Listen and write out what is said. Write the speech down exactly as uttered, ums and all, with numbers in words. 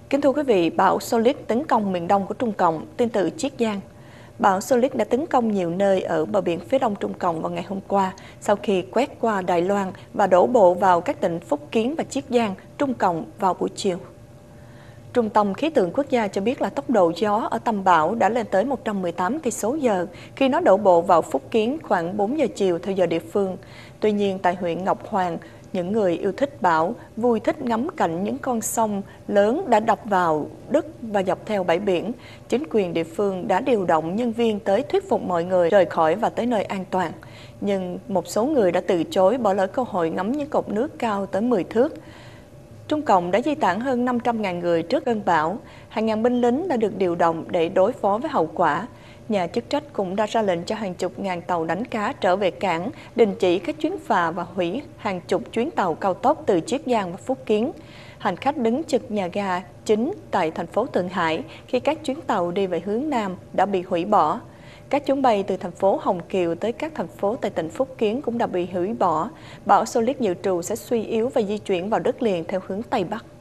Kính thưa quý vị, bão Solid tấn công miền đông của Trung Cộng, tương tự Chiết Giang. Bão Solid đã tấn công nhiều nơi ở bờ biển phía đông Trung Cộng vào ngày hôm qua, sau khi quét qua Đài Loan và đổ bộ vào các tỉnh Phúc Kiến và Chiết Giang, Trung Cộng vào buổi chiều. Trung tâm Khí tượng Quốc gia cho biết là tốc độ gió ở tâm bão đã lên tới một trăm mười tám cây số giờ khi nó đổ bộ vào Phúc Kiến khoảng bốn giờ chiều theo giờ địa phương. Tuy nhiên, tại huyện Ngọc Hoàng, những người yêu thích bão vui thích ngắm cảnh những con sông lớn đã đập vào đất và dọc theo bãi biển. Chính quyền địa phương đã điều động nhân viên tới thuyết phục mọi người rời khỏi và tới nơi an toàn. Nhưng một số người đã từ chối, bỏ lỡ cơ hội ngắm những cột nước cao tới mười thước. Trung Cộng đã di tản hơn năm trăm nghìn người trước cơn bão. Hàng ngàn binh lính đã được điều động để đối phó với hậu quả. Nhà chức trách cũng đã ra lệnh cho hàng chục ngàn tàu đánh cá trở về cảng, đình chỉ các chuyến phà và hủy hàng chục chuyến tàu cao tốc từ Chiết Giang và Phúc Kiến. Hành khách đứng trực nhà ga chính tại thành phố Thượng Hải khi các chuyến tàu đi về hướng Nam đã bị hủy bỏ. Các chuyến bay từ thành phố Hồng Kiều tới các thành phố tại tỉnh Phúc Kiến cũng đã bị hủy bỏ. Bão Solid dự trù sẽ suy yếu và di chuyển vào đất liền theo hướng Tây Bắc.